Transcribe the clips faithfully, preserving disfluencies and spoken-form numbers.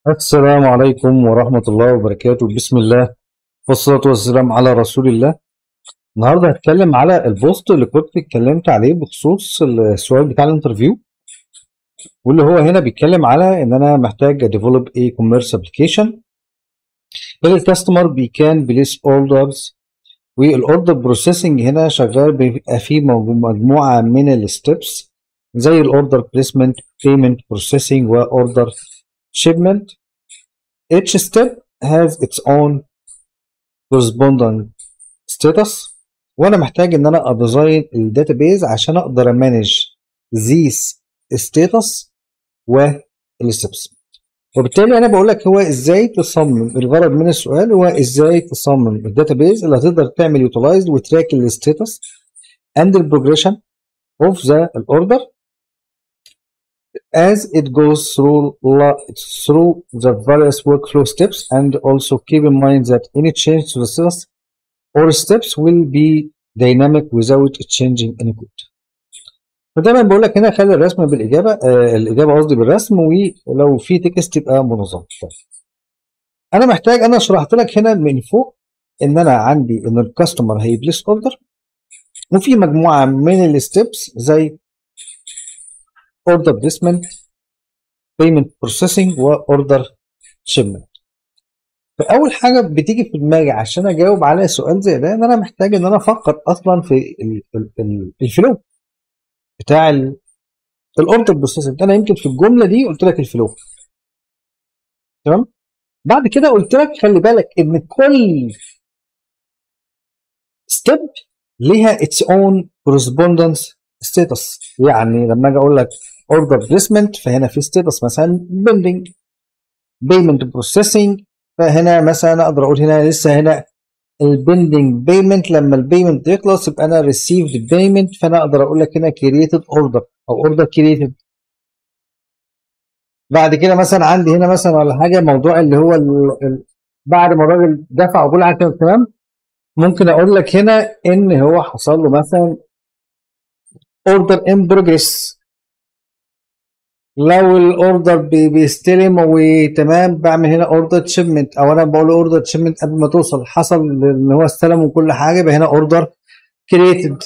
السلام عليكم ورحمة الله وبركاته. بسم الله والصلاة والسلام على رسول الله. النهاردة هتكلم على البوست اللي كنت اتكلمت عليه بخصوص السؤال بتاع الانترفيو، واللي هو هنا بيتكلم على ان انا محتاج develop a commerce application اللي الكاستمر بيكان بليس اوردرز، والاوردر بروسيسنج هنا شغال بيبقى فيه مجموعة من الستبس زي الاوردر بليسمنت، payment processing، واوردر shipment. Each step has its own corresponding status، وانا محتاج ان انا اديزاين الداتابيز عشان اقدر امانج these status والستبس. وبالتالي انا بقول لك هو ازاي تصمم، الغرض من السؤال هو ازاي تصمم الداتابيز اللي هتقدر تعمل يوتيلايز وتراك الستاتس and the progression of the order as it goes through through the various workflow steps, and also keep in mind that any change to the status or steps will be dynamic without changing any code. فدايما بقول لك هنا خلي الرسم بالاجابه، آه الاجابه قصدي بالرسم، ولو في تكست يبقى منظم. انا محتاج، انا شرحت لك هنا من فوق ان انا عندي ان الكاستمر هيبليس اوردر، وفي مجموعه من الستبس زي اوردر بليسمنت، payment processing، واوردر shipment. فاول حاجه بتيجي في دماغي عشان اجاوب على سؤال زي ده ان انا محتاج ان انا افكر اصلا في الفلو بتاع الاوردر بروسيسنج. انا يمكن في الجمله دي قلت لك الفلو، تمام. بعد كده قلت لك خلي بالك ان كل ستيب ليها its own correspondence status. يعني لما اجي اقول لك اوردر بليسمنت فهنا في ستاتس مثلا بيندنج، بيمنت بروسيسنج فهنا مثلا اقدر اقول هنا لسه هنا البيندنج بيمنت، لما البيمنت يخلص يبقى انا ريسيفد بيمنت، فانا اقدر اقول لك هنا كرييتد اوردر او اوردر كرييتد. بعد كده مثلا عندي هنا مثلا ولا حاجه موضوع اللي هو ال ال بعد ما الراجل دفع وكل حاجه تمام، ممكن اقول لك هنا ان هو حصل له مثلا اوردر ان بروجريس. لو الاوردر بيستلم وتمام بعمل هنا اوردر شيبمنت، او انا بقول اوردر شيبمنت قبل ما توصل حصل ان هو استلم وكل حاجه، يبقى هنا اوردر كرييتد،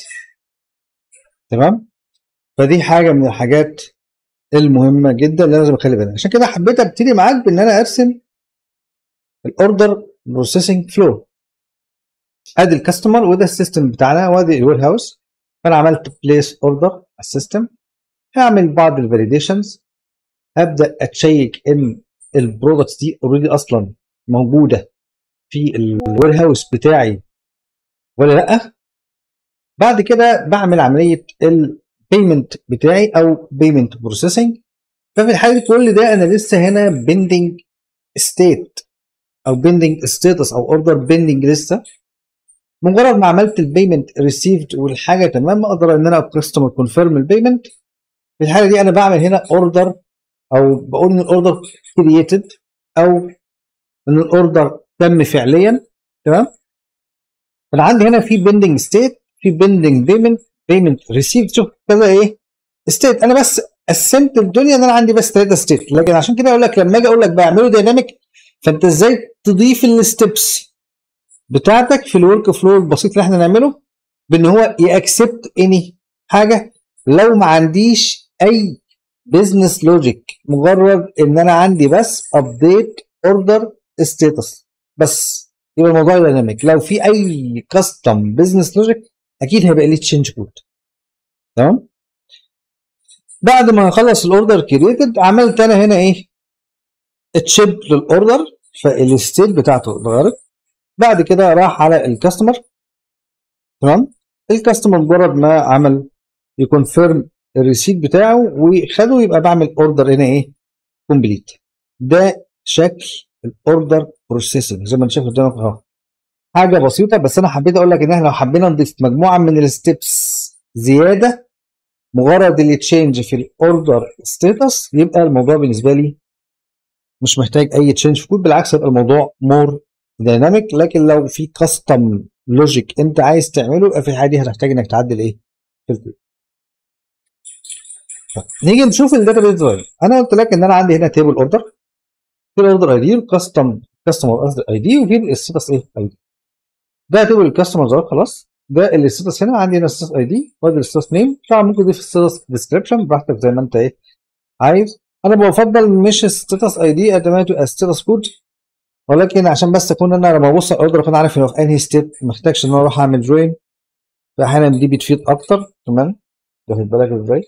تمام. فدي حاجه من الحاجات المهمه جدا اللي لازم اخلي بالي. عشان كده حبيت ابتدي معاك بان انا ارسم الاوردر بروسيسنج فلو. ادي الكاستمر وده السيستم بتاعنا وادي الوير هاوس. فانا عملت بليس اوردر على السيستم، هعمل بعض الفاليديشنز، ابدا اتشيك ان البرودكتس دي اوريدي اصلا موجوده في الوير هاوس بتاعي ولا لا. بعد كده بعمل عمليه البيمنت بتاعي او بيمنت بروسيسنج. ففي الحاله كل ده انا لسه هنا بيندنج ستيت او بيندنج ستاتس او اوردر بيندنج لسه. مجرد ما عملت البيمنت ريسيفد والحاجه تمام اقدر ان انا كاستمر كونفيرم البيمنت. في الحاله دي انا بعمل هنا اوردر، او بقول ان الاوردر كرييتد او ان الاوردر تم فعليا، تمام. فانا عندي هنا في بيندنج ستيت، في بيندنج بيمنت، بيمنت ريسيفد، شوف كذا ايه ستيت. انا بس قسمت الدنيا ان انا عندي بس ثلاثه ستيت. لكن عشان كده اقول لك لما اجي اقول لك بعمله دايناميك، فانت ازاي تضيف الستبس بتاعتك في الورك فلو البسيط اللي احنا نعمله بان هو يأكسبت اني حاجه. لو ما عنديش اي بزنس لوجيك، مجرد ان انا عندي بس ابديت اوردر ستاتس بس، يبقى الموضوع دايناميك. لو في اي كاستم بزنس لوجيك اكيد هيبقى ليه تشينج كود، تمام. بعد ما اخلص الاوردر كرييتد عملت انا هنا ايه تشيب للاوردر، فالستيت بتاعته اتغيرت. بعد كده راح على الكاستمر، تمام. الكاستمر مجرد ما عمل يكونفيرم الريسيت بتاعه وخده يبقى بعمل اوردر هنا ايه كومبليت. ده شكل الاوردر بروسيسنج زي ما انت شايف قدامك اهو. حاجه بسيطه، بس انا حبيت اقول لك ان احنا لو حبينا نضيف مجموعه من الستبس زياده مجرد اللي تشينج في الاوردر ستاتس، يبقى الموضوع بالنسبه لي مش محتاج اي تشينج في كود، بالعكس يبقى الموضوع مور دايناميك. لكن لو في كاستم لوجيك انت عايز تعمله يبقى في الحاله دي هتحتاج انك تعدل ايه في الكود. نيجي نشوف الداتا بيز ديزاين. انا قلت لك ان انا عندي هنا تيبل اوردر، في الاوردر اي دي الكاستم كاستمر اي دي وفي الستاتس ايه اي دي. ده تبقى الكاستمر زرار خلاص. ده الستاتس هنا عندي هنا الستاتس اي دي وادي الستاتس نيم. طبعا ممكن تضيف الستاتس ديسكربشن براحتك زي ما انت ايه عايز. انا بفضل مش الستاتس اي دي قد ما تبقى ستاتس كود، ولكن عشان بس اكون انا لما ابص على الاوردر اكون عارف انه في انهي ستيت، ما محتاجش ان انا اروح اعمل جوين. فاحيانا دي بتفيد اكتر كمان. واخد بالك ازاي؟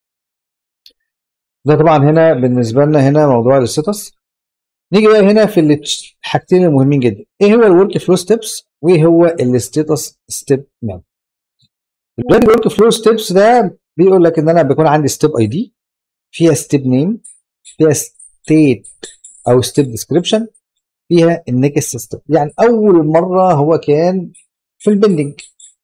ده طبعا هنا بالنسبه لنا هنا موضوع الستاتس. نيجي بقى هنا في الحاجتين المهمين جدا، ايه هو الورك فلو ستيبس وايه هو الستاتس ستيب ماب. دلوقتي الورك فلو ستيبس ده بيقول لك ان انا بيكون عندي ستيب اي دي فيها ستيب نيم فيها ستيت او ستيب ديسكريبشن فيها النكست ستيب. يعني اول مره هو كان في البندنج،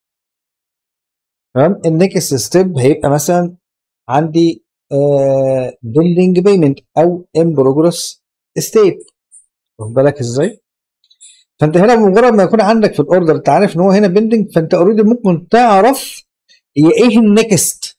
تمام. النكست ستيب هيبقى مثلا عندي بندنج بيمنت او ان بروجرس ستيت. واخد بالك ازاي؟ فانت هنا بمجرد ما يكون عندك في الاوردر انت عارف ان هو هنا بندنج، فانت اوريدي ممكن تعرف هي ايه النكست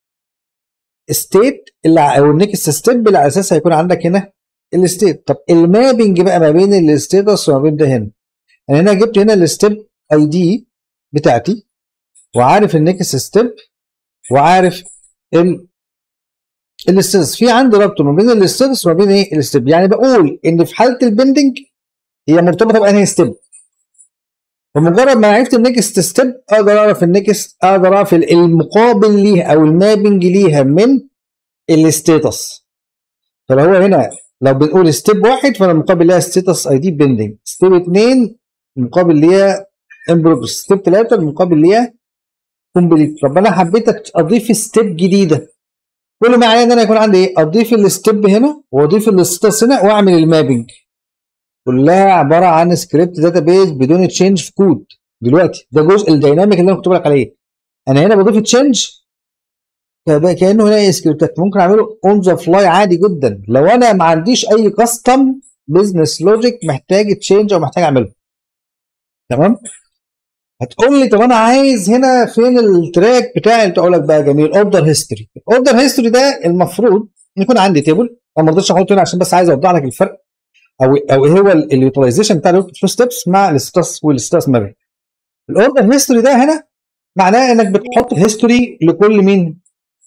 ستيت اللي او النكست ستيب اللي على اساسها هيكون عندك هنا الستيت. طب المابنج بقى ما بين الستيتس وما بين ده هنا، انا هنا جبت هنا الستيب اي دي بتاعتي وعارف النكست ستيب وعارف ال الستيتس. في عندي ربط ما بين الستيتس وما بين ايه الستيب. يعني بقول ان في حاله البندنج هي مرتبطه بانهي ستيب. فمجرد ما عرفت النكست ستيب اقدر اعرف النكست، اقدر اعرف المقابل ليها او المابنج ليها من الستيتس. فلو هو هنا لو بنقول ستيب واحد فانا المقابل ليها ستيتس اي دي بندنج، ستيب اثنين المقابل ليها ان بروجرس، ستيب ثلاثه المقابل ليها كومبليت. طب انا حبيت اضيف ستيب جديده، كل ما عليا ان انا يكون عندي ايه؟ اضيف الستيب هنا واضيف الستاتس هنا واعمل المابنج. كلها عباره عن سكريبت داتا بيز بدون تشينج في كود. دلوقتي ده جزء الديناميك اللي انا كنت بقول لك عليه. انا هنا بضيف تشينج كانه هنا ايه سكريبتات ممكن اعمله اون ذا فلاي عادي جدا لو انا ما عنديش اي كاستم بزنس لوجيك محتاج تشينج او محتاج اعمله. تمام؟ هتقول لي طب انا عايز هنا فين التراك بتاعي؟ اقول لك بقى جميل، اوردر هيستوري. الاوردر هيستوري ده المفروض يكون عندي تيبل. انا ما رضيتش احطه هنا عشان بس عايز اوضح لك الفرق او او ايه هو اليوتيلايزيشن بتاع الورك فلو ستيبس مع الستاتس والستاتس مابنج. الاوردر هيستوري ده هنا معناه انك بتحط هيستوري لكل مين؟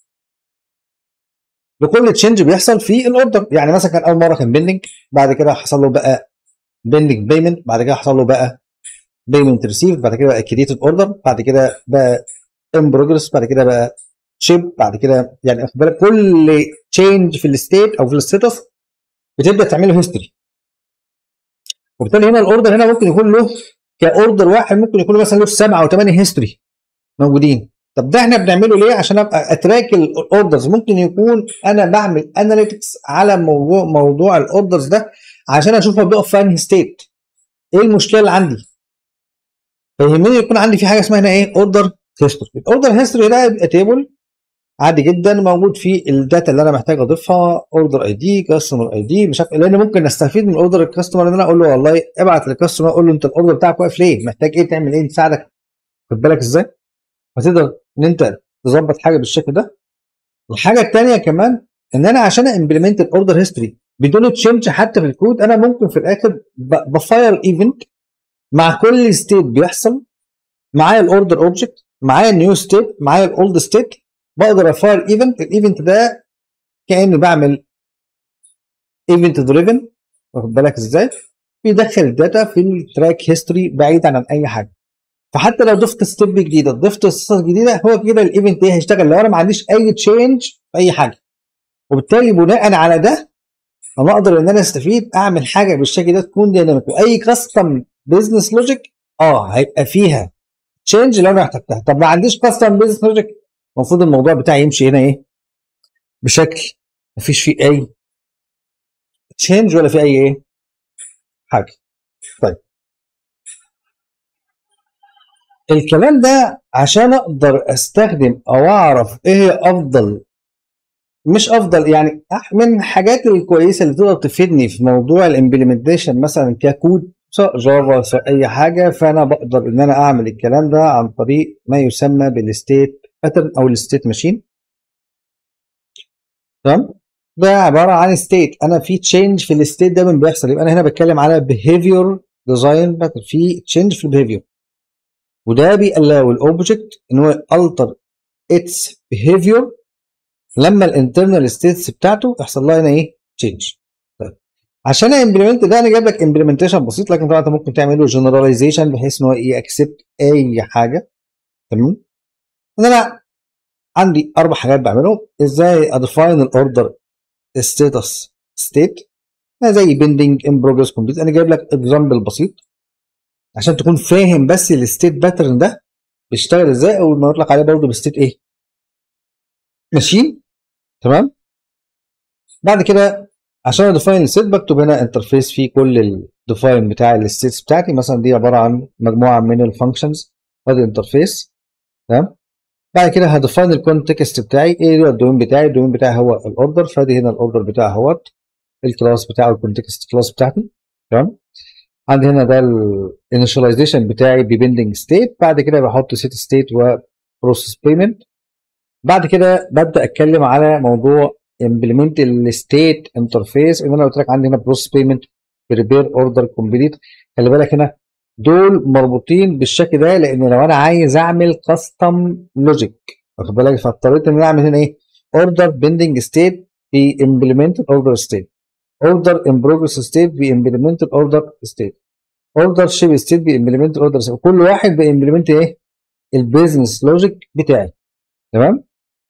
لكل تشينج بيحصل في الاوردر. يعني مثلا كان اول مره كان بيندنج، بعد كده حصل له بقى بيندنج بيمنت، بعد كده حصل له بقى بيمنت ريسيف، بعد كده بقى كريتد اوردر، بعد كده بقى ان بروجرس، بعد كده بقى شيب، بعد كده يعني واخد بالك كل تشينج في الستيت او في الستاتس بتبدا تعمل له هيستوري. وبالتالي هنا الاوردر هنا ممكن يكون له كاوردر واحد ممكن يكون له مثلا له سبعه او ثمانيه هيستوري موجودين. طب ده احنا بنعمله ليه؟ عشان ابقى اتراك الاوردرز. ممكن يكون انا بعمل اناليتكس على موضوع موضوع الاوردرز ده عشان اشوف هو بيقف في انهي ستيت، ايه المشكله اللي عندي. فيهمني يكون عندي في حاجه اسمها هنا ايه؟ اوردر هيستوري. الاوردر هيستوري ده يبقى تيبل عادي جدا موجود فيه الداتا اللي انا محتاج اضيفها، اوردر اي دي، كاستمر اي دي، مش عارف، لان ممكن نستفيد من اوردر الكاستمر ان انا اقول له والله ابعت للكاستمر اقول له انت الاوردر بتاعك واقف ليه؟ محتاج ايه؟ تعمل ايه؟ نساعدك. خد بالك ازاي؟ فتقدر ان انت تظبط حاجه بالشكل ده. الحاجه الثانيه كمان ان انا عشان امبلمنت الاوردر هيستوري بدون تشينج حتى في الكود، انا ممكن في الاخر بفاير ايفنت مع كل ستيت بيحصل، معايا الاوردر اوبجكت، معايا النيو ستيت، معايا الاولد ستيت، بقدر افاير ايفنت. الايفنت ده كاني بعمل ايفنت دريفن. واخد بالك ازاي؟ بيدخل الداتا في التراك هيستوري بعيدا عن اي حاجه. فحتى لو ضفت ستيب جديده، ضفت قصص جديده، هو كده الايفنت ايه هيشتغل لو انا ما عنديش اي تشينج في اي حاجه. وبالتالي بناء على ده انا اقدر ان انا استفيد اعمل حاجه بالشكل ده تكون ديناميك. واي كاستم بزنس لوجيك اه هيبقى فيها تشينج لو انا احتجتها. طب ما عنديش كاستم بزنس لوجيك، المفروض الموضوع بتاعي يمشي هنا ايه؟ بشكل ما فيش فيه اي تشينج ولا في اي ايه؟ حاجه. طيب الكلام ده عشان اقدر استخدم او اعرف ايه هي افضل مش افضل يعني من الحاجات الكويسه اللي تقدر تفيدني في موضوع الامبلمنتيشن مثلا ككود سواء جافا سواء اي حاجه، فانا بقدر ان انا اعمل الكلام ده عن طريق ما يسمى بالستيت باترن او الستيت ماشين. تمام؟ ده عباره عن ستيت، انا في تشينج في الستيت ده من بيحصل، يبقى انا هنا بتكلم على behavior design pattern، في تشينج في البيهيفير، وده بيقلقوا الاوبجكت ان هو alter its behavior لما الانترنال ستيتس بتاعته يحصل لها هنا ايه تشينج. طيب عشان امبلمنت ده انا جايب لك امبلمنتيشن بسيط، لكن طبعا انت ممكن تعمل له جنراليزيشن بحيث ان هو يأكسبت اي حاجه. تمام. ان انا عندي اربع حاجات بعملهم، ازاي اديفاين الاوردر ستاتس ستيت زي بيندنج ان بروجرس كومبليت. انا جايب لك اكزامبل بسيط عشان تكون فاهم بس الستيت باترن ده بيشتغل ازاي، او ما يطلق عليه برضه بستيت ايه ماشين. تمام. بعد كده عشان اديفاين الستيت بكتب هنا انترفيس فيه كل الديفاين بتاع الستيتس بتاعتي، مثلا دي عباره عن مجموعه من الفانكشنز وادي انترفيس. تمام. بعد كده هديفاين الكونتكست بتاعي، ايه هو الدومين بتاعي؟ الدومين بتاعي هو الاوردر، فادي هنا الاوردر بتاعي اهوت، الكلاس بتاعه الكونتكست كلاس بتاعتي. تمام. عندي هنا ده الانيشاليزيشن بتاعي ببندنج ستيت، بعد كده بحط سيت ستيت وبروسيس بيمنت. بعد كده ببدا اتكلم على موضوع امبلمنت الستيت انترفيس، ان انا قلت لك عندي هنا بروسيس بيمنت بريبير اوردر كومبليت. خلي بالك هنا دول مربوطين بالشكل ده، لان لو انا عايز اعمل كاستم لوجيك واخد بالك، فاضطريت ان انا اعمل هنا ايه اوردر بندنج ستيت بامبلمنت اوردر ستيت، اوردر ان بروجرس ستيت بامبلمنت اوردر ستيت، اوردر شيب ستيت بامبلمنت اوردر ستيت، كل واحد بامبلمنت ايه البيزنس لوجيك بتاعي. تمام.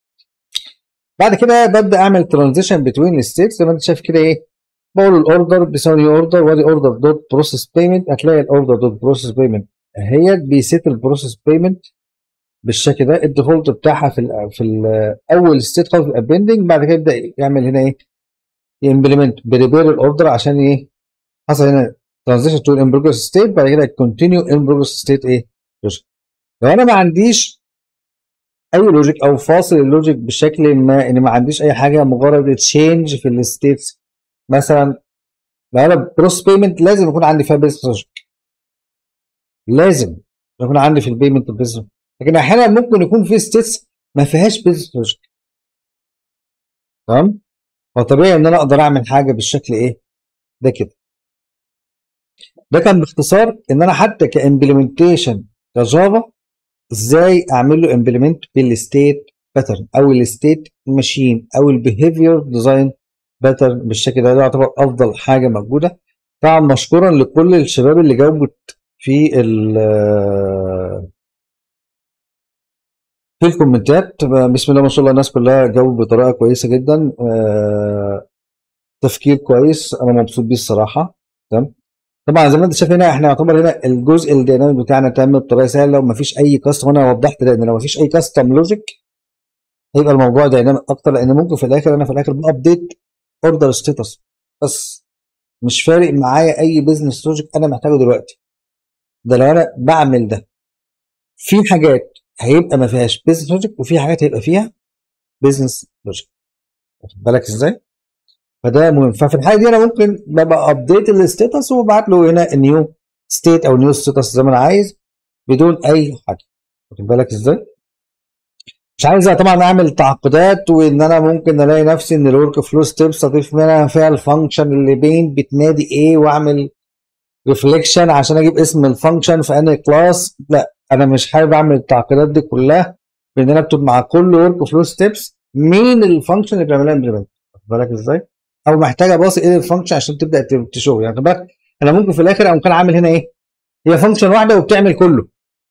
بعد كده ببدا اعمل ترانزيشن بتوين الستيتس زي ما انت شايف كده، ايه بقول الاوردر بيساوي اوردر وادي اوردر دوت بروسيس بيمنت، هتلاقي الاوردر دوت بروسيس بيمنت اهي بيسيت البروسيس بيمنت بالشكل ده، الديفولت بتاعها في ال في ال اول ستيت خالص الابندنج. بعد كده يبدا يعمل هنا ايه يمبلمنت بريبير الاوردر عشان ايه حصل هنا ترانزيشن تو ان بروجرس ستيت، بعد كده كونتينيو ان بروجرس ستيت ايه لوجيك. لو انا ما عنديش اي لوجيك او فاصل اللوجيك بشكل ما، ان ما عنديش اي حاجه مجرد تشينج في الستيتس، مثلا لو انا بروس بيمنت لازم يكون عندي فيها بيزنس لوجيك، لازم يكون عندي في البيمنت بيزنس، لكن احيانا ممكن يكون في ستيتس ما فيهاش بيزنس لوجيك. تمام. فطبيعي ان انا اقدر اعمل حاجه بالشكل ايه ده كده. ده كان باختصار ان انا حتى كامبلمنتيشن كجافا ازاي اعمل له امبلمنت بالستيت باترن او الستيت ماشين او البيهيفير ديزاين باترن بالشكل ده. ده يعتبر افضل حاجه موجوده. طبعا مشكورا لكل الشباب اللي جاوبت في ال في الكومنتات، بسم الله ما شاء الله الناس كلها جاوبت بطريقه كويسه جدا، آه، تفكير كويس انا مبسوط بيه الصراحه. تمام. طبعا زي ما انت شايف هنا احنا يعتبر هنا الجزء الدينامي بتاعنا تم بطريقه سهله وما فيش اي كاستم، وانا وضحت لان لو ما فيش اي كاستم لوجيك هيبقى الموضوع دينامي اكتر، لان ممكن في الاخر انا في الاخر بابديت اوردر ستاتس بس، مش فارق معايا اي بزنس لوجيك انا محتاجه دلوقتي. ده لو انا بعمل ده في حاجات هيبقى ما فيهاش بزنس لوجيك وفي حاجات هيبقى فيها بزنس لوجيك، واخد بالك ازاي؟ فده مهم. ففي الحاله دي انا ممكن ببقى ابديت الستاتس وببعت له هنا نيو ستيت او نيو ستاتس زي ما انا عايز بدون اي حاجه، واخد بالك ازاي؟ مش عايز طبعا اعمل تعقيدات، وان انا ممكن الاقي نفسي ان الورك فلو ستيبس اضيف منها فيها الفانكشن اللي بين بتنادي ايه واعمل ريفليكشن عشان اجيب اسم الفانكشن في انهي كلاس. لا انا مش حابب اعمل التعقيدات دي كلها، بان انا اكتب مع كل ورك فلو ستيبس مين الفانكشن اللي بيعملها امبلمنت، واخد بالك ازاي؟ او محتاج اباصي ايه الفانكشن عشان تبدا تشوف، يعني خد بالك انا ممكن في الاخر اقوم كان عامل هنا ايه هي فانكشن واحده وبتعمل كله.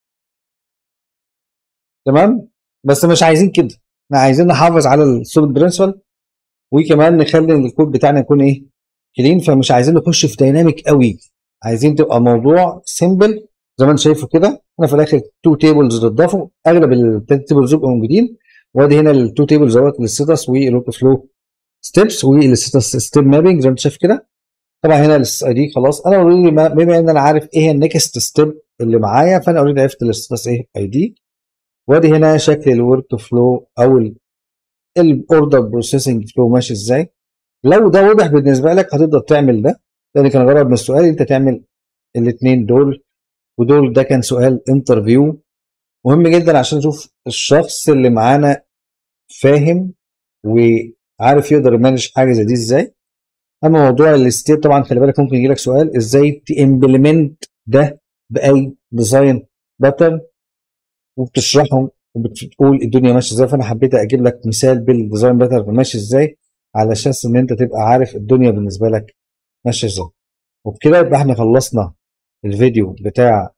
تمام. بس مش عايزين كده، احنا عايزين نحافظ على السوليد برنسبل، وكمان نخلي الكود بتاعنا يكون ايه كلين، فمش عايزين نخش في دايناميك قوي، عايزين تبقى موضوع سيمبل زي ما انت شايفه كده. انا في الاخر تو تيبلز اتضافوا، اغلب الثلاث تيبلز يبقوا موجودين، وادي هنا التو تيبلز اهوت للستاتس والورك فلو ستيبس والستاتس ستيب مابنج زي ما انت شايف كده. طبعا هنا الاس اي دي خلاص، انا اوريدي بما ان انا عارف ايه هي النكست ستيب اللي معايا، فانا اوريدي عرفت الستاتس ايه اي دي. وادي هنا شكل الورك فلو او الاوردر بروسيسنج فلو ماشي ازاي. لو ده واضح بالنسبه لك هتقدر تعمل ده، لان كان غرض من السؤال انت تعمل الاثنين دول ودول. ده كان سؤال انترفيو مهم جدا عشان نشوف الشخص اللي معانا فاهم عارف يقدر يمانج حاجه زي دي ازاي. اما موضوع الستيت طبعا خلي بالك ممكن يجيلك سؤال ازاي تمبلمنت ده باي ديزاين باترن، وبتشرحهم وبتقول الدنيا ماشيه ازاي. فانا حبيت اجيب لك مثال بالديزاين باترن ماشي ازاي على اساس ان انت تبقى عارف الدنيا بالنسبه لك ماشيه ازاي. وبكده يبقى احنا خلصنا الفيديو بتاع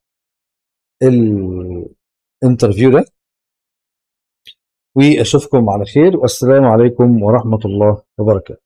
الانترفيو ده، واشوفكم على خير، والسلام عليكم ورحمه الله وبركاته.